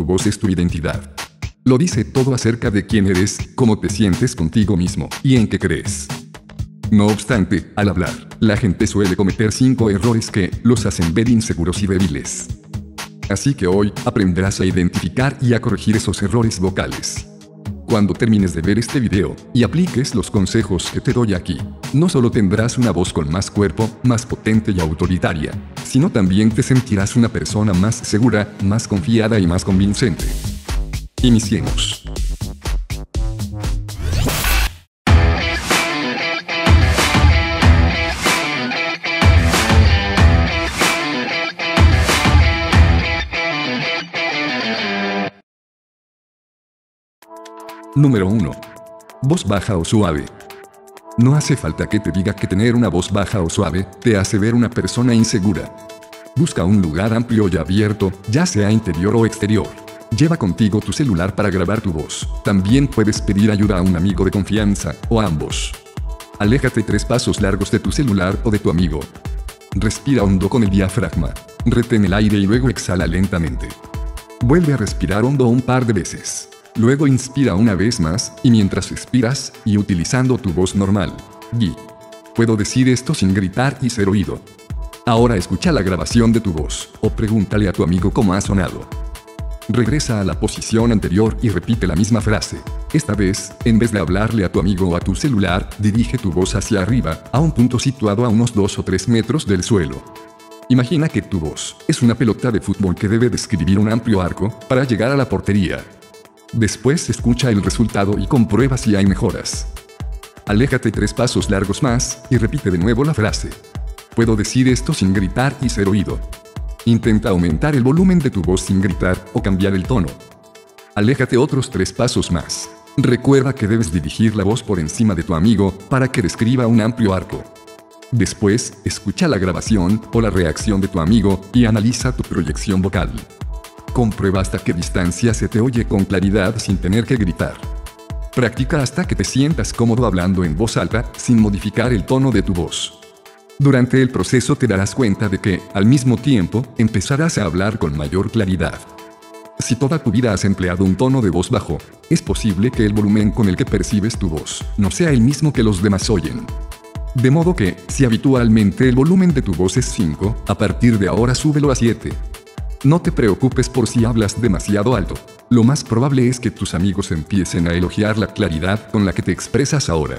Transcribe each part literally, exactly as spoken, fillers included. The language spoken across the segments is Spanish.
voz es tu identidad. Lo dice todo acerca de quién eres, cómo te sientes contigo mismo, y en qué crees. No obstante, al hablar, la gente suele cometer cinco errores que los hacen ver inseguros y débiles. Así que hoy, aprenderás a identificar y a corregir esos errores vocales. Cuando termines de ver este video, y apliques los consejos que te doy aquí, no solo tendrás una voz con más cuerpo, más potente y autoritaria, sino también te sentirás una persona más segura, más confiada y más convincente. Iniciemos. Número uno. Voz baja o suave. No hace falta que te diga que tener una voz baja o suave te hace ver una persona insegura. Busca un lugar amplio y abierto, ya sea interior o exterior. Lleva contigo tu celular para grabar tu voz. También puedes pedir ayuda a un amigo de confianza, o a ambos. Aléjate tres pasos largos de tu celular o de tu amigo. Respira hondo con el diafragma. Retén el aire y luego exhala lentamente. Vuelve a respirar hondo un par de veces. Luego inspira una vez más, y mientras expiras, y utilizando tu voz normal. Y puedo decir esto sin gritar y ser oído. Ahora escucha la grabación de tu voz, o pregúntale a tu amigo cómo ha sonado. Regresa a la posición anterior y repite la misma frase. Esta vez, en vez de hablarle a tu amigo o a tu celular, dirige tu voz hacia arriba, a un punto situado a unos dos o tres metros del suelo. Imagina que tu voz es una pelota de fútbol que debe describir un amplio arco para llegar a la portería. Después escucha el resultado y comprueba si hay mejoras. Aléjate tres pasos largos más, y repite de nuevo la frase. Puedo decir esto sin gritar y ser oído. Intenta aumentar el volumen de tu voz sin gritar, o cambiar el tono. Aléjate otros tres pasos más. Recuerda que debes dirigir la voz por encima de tu amigo, para que describa un amplio arco. Después, escucha la grabación, o la reacción de tu amigo, y analiza tu proyección vocal. Comprueba hasta qué distancia se te oye con claridad sin tener que gritar. Practica hasta que te sientas cómodo hablando en voz alta, sin modificar el tono de tu voz. Durante el proceso te darás cuenta de que, al mismo tiempo, empezarás a hablar con mayor claridad. Si toda tu vida has empleado un tono de voz bajo, es posible que el volumen con el que percibes tu voz no sea el mismo que los demás oyen. De modo que, si habitualmente el volumen de tu voz es cinco, a partir de ahora súbelo a siete. No te preocupes por si hablas demasiado alto. Lo más probable es que tus amigos empiecen a elogiar la claridad con la que te expresas ahora.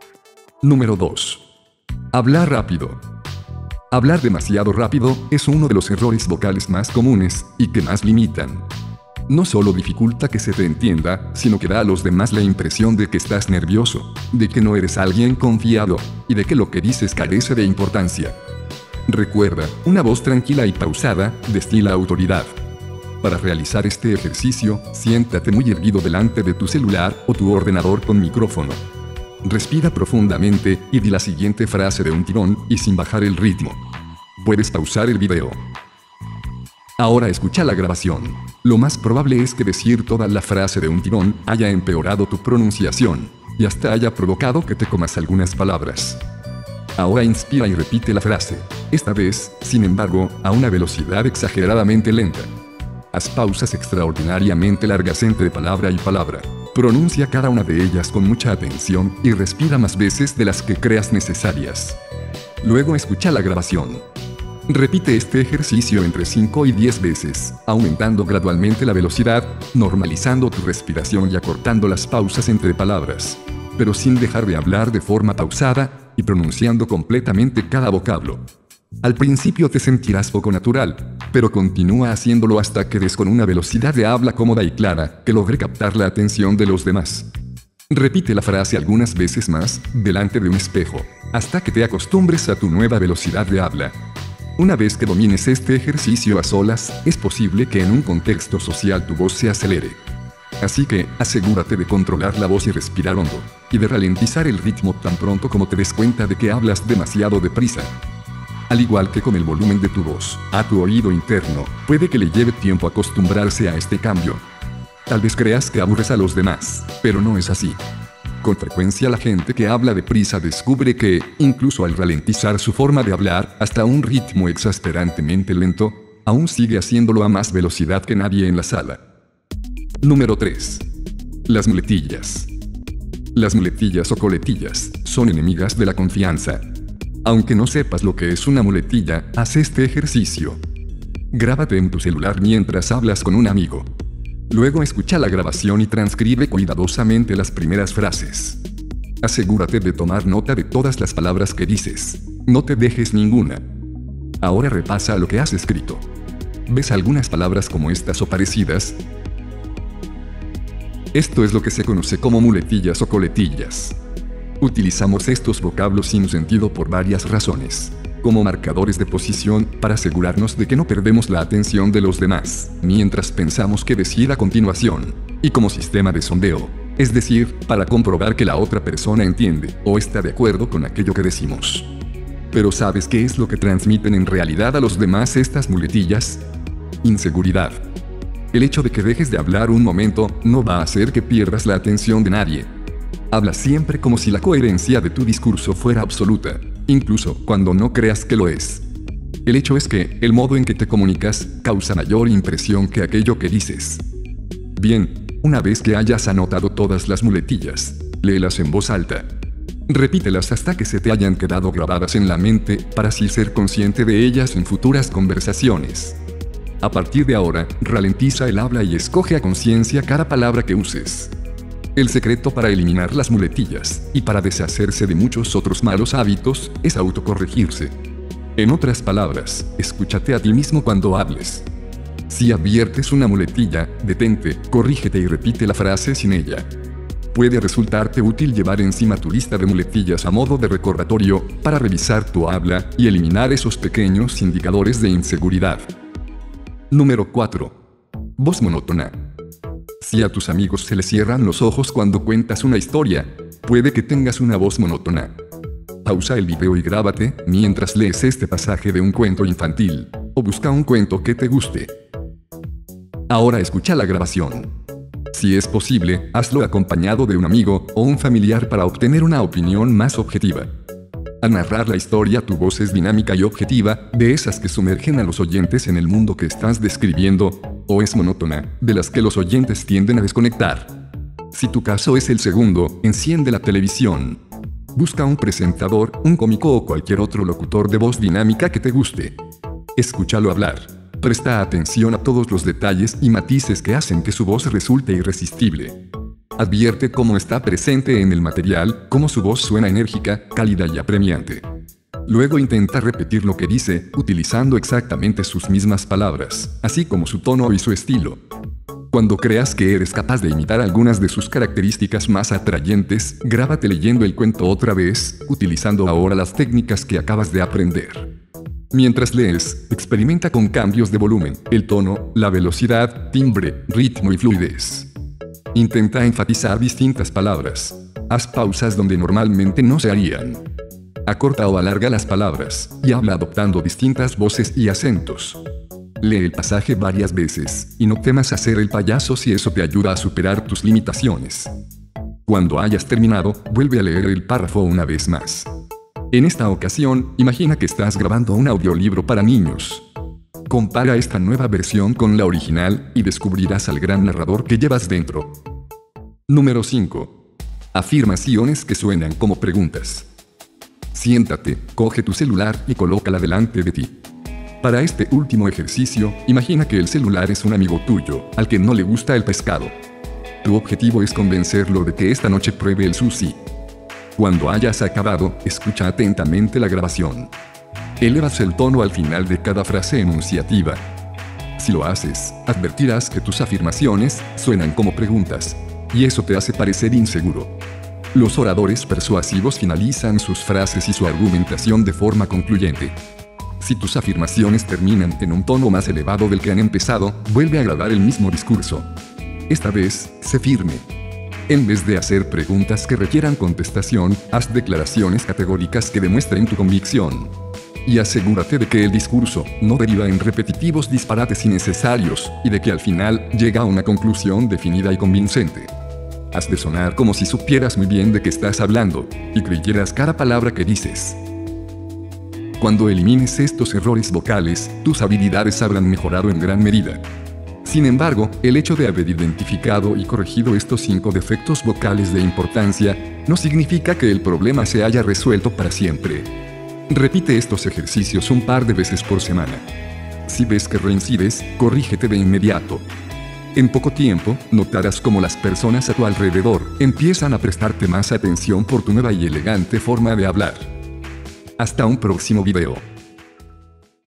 Número dos. Hablar rápido. Hablar demasiado rápido es uno de los errores vocales más comunes y que más limitan. No solo dificulta que se te entienda, sino que da a los demás la impresión de que estás nervioso, de que no eres alguien confiado, y de que lo que dices carece de importancia. Recuerda, una voz tranquila y pausada destila autoridad. Para realizar este ejercicio, siéntate muy erguido delante de tu celular o tu ordenador con micrófono. Respira profundamente y di la siguiente frase de un tirón y sin bajar el ritmo. Puedes pausar el video. Ahora escucha la grabación. Lo más probable es que decir toda la frase de un tirón haya empeorado tu pronunciación, y hasta haya provocado que te comas algunas palabras. Ahora inspira y repite la frase. Esta vez, sin embargo, a una velocidad exageradamente lenta. Haz pausas extraordinariamente largas entre palabra y palabra. Pronuncia cada una de ellas con mucha atención y respira más veces de las que creas necesarias. Luego escucha la grabación. Repite este ejercicio entre cinco y diez veces, aumentando gradualmente la velocidad, normalizando tu respiración y acortando las pausas entre palabras, pero sin dejar de hablar de forma pausada y pronunciando completamente cada vocablo. Al principio te sentirás poco natural, pero continúa haciéndolo hasta que des con una velocidad de habla cómoda y clara que logre captar la atención de los demás. Repite la frase algunas veces más, delante de un espejo, hasta que te acostumbres a tu nueva velocidad de habla. Una vez que domines este ejercicio a solas, es posible que en un contexto social tu voz se acelere. Así que, asegúrate de controlar la voz y respirar hondo, y de ralentizar el ritmo tan pronto como te des cuenta de que hablas demasiado deprisa. Al igual que con el volumen de tu voz, a tu oído interno, puede que le lleve tiempo acostumbrarse a este cambio. Tal vez creas que aburres a los demás, pero no es así. Con frecuencia la gente que habla deprisa descubre que, incluso al ralentizar su forma de hablar hasta un ritmo exasperantemente lento, aún sigue haciéndolo a más velocidad que nadie en la sala. Número tres. Las muletillas. Las muletillas o coletillas son enemigas de la confianza. Aunque no sepas lo que es una muletilla, haz este ejercicio. Grábate en tu celular mientras hablas con un amigo. Luego escucha la grabación y transcribe cuidadosamente las primeras frases. Asegúrate de tomar nota de todas las palabras que dices. No te dejes ninguna. Ahora repasa lo que has escrito. ¿Ves algunas palabras como estas o parecidas? Esto es lo que se conoce como muletillas o coletillas. Utilizamos estos vocablos sin sentido por varias razones. Como marcadores de posición, para asegurarnos de que no perdemos la atención de los demás, mientras pensamos qué decir a continuación. Y como sistema de sondeo, es decir, para comprobar que la otra persona entiende o está de acuerdo con aquello que decimos. Pero ¿sabes qué es lo que transmiten en realidad a los demás estas muletillas? Inseguridad. El hecho de que dejes de hablar un momento no va a hacer que pierdas la atención de nadie. Habla siempre como si la coherencia de tu discurso fuera absoluta, incluso cuando no creas que lo es. El hecho es que el modo en que te comunicas causa mayor impresión que aquello que dices. Bien, una vez que hayas anotado todas las muletillas, léelas en voz alta. Repítelas hasta que se te hayan quedado grabadas en la mente para así ser consciente de ellas en futuras conversaciones. A partir de ahora, ralentiza el habla y escoge a conciencia cada palabra que uses. El secreto para eliminar las muletillas y para deshacerse de muchos otros malos hábitos es autocorregirse. En otras palabras, escúchate a ti mismo cuando hables. Si adviertes una muletilla, detente, corrígete y repite la frase sin ella. Puede resultarte útil llevar encima tu lista de muletillas a modo de recordatorio para revisar tu habla y eliminar esos pequeños indicadores de inseguridad. Número cuatro. Voz monótona. Si a tus amigos se les cierran los ojos cuando cuentas una historia, puede que tengas una voz monótona. Pausa el video y grábate mientras lees este pasaje de un cuento infantil, o busca un cuento que te guste. Ahora escucha la grabación. Si es posible, hazlo acompañado de un amigo o un familiar para obtener una opinión más objetiva. Al narrar la historia, tu voz es dinámica y objetiva, de esas que sumergen a los oyentes en el mundo que estás describiendo, o es monótona, de las que los oyentes tienden a desconectar. Si tu caso es el segundo, enciende la televisión. Busca un presentador, un cómico o cualquier otro locutor de voz dinámica que te guste. Escúchalo hablar. Presta atención a todos los detalles y matices que hacen que su voz resulte irresistible. Advierte cómo está presente en el material, cómo su voz suena enérgica, cálida y apremiante. Luego intenta repetir lo que dice, utilizando exactamente sus mismas palabras, así como su tono y su estilo. Cuando creas que eres capaz de imitar algunas de sus características más atrayentes, grábate leyendo el cuento otra vez, utilizando ahora las técnicas que acabas de aprender. Mientras lees, experimenta con cambios de volumen, el tono, la velocidad, timbre, ritmo y fluidez. Intenta enfatizar distintas palabras. Haz pausas donde normalmente no se harían. Acorta o alarga las palabras, y habla adoptando distintas voces y acentos. Lee el pasaje varias veces, y no temas hacer el payaso si eso te ayuda a superar tus limitaciones. Cuando hayas terminado, vuelve a leer el párrafo una vez más. En esta ocasión, imagina que estás grabando un audiolibro para niños. Compara esta nueva versión con la original y descubrirás al gran narrador que llevas dentro. Número cinco. Afirmaciones que suenan como preguntas. Siéntate, coge tu celular y colócala delante de ti. Para este último ejercicio, imagina que el celular es un amigo tuyo, al que no le gusta el pescado. Tu objetivo es convencerlo de que esta noche pruebe el sushi. Cuando hayas acabado, escucha atentamente la grabación. Elevas el tono al final de cada frase enunciativa. Si lo haces, advertirás que tus afirmaciones suenan como preguntas, y eso te hace parecer inseguro. Los oradores persuasivos finalizan sus frases y su argumentación de forma concluyente. Si tus afirmaciones terminan en un tono más elevado del que han empezado, vuelve a grabar el mismo discurso. Esta vez, sé firme. En vez de hacer preguntas que requieran contestación, haz declaraciones categóricas que demuestren tu convicción. Y asegúrate de que el discurso no deriva en repetitivos disparates innecesarios, y de que al final llega a una conclusión definida y convincente. Has de sonar como si supieras muy bien de qué estás hablando, y creyeras cada palabra que dices. Cuando elimines estos errores vocales, tus habilidades habrán mejorado en gran medida. Sin embargo, el hecho de haber identificado y corregido estos cinco defectos vocales de importancia, no significa que el problema se haya resuelto para siempre. Repite estos ejercicios un par de veces por semana. Si ves que reincides, corrígete de inmediato. En poco tiempo, notarás cómo las personas a tu alrededor empiezan a prestarte más atención por tu nueva y elegante forma de hablar. Hasta un próximo video.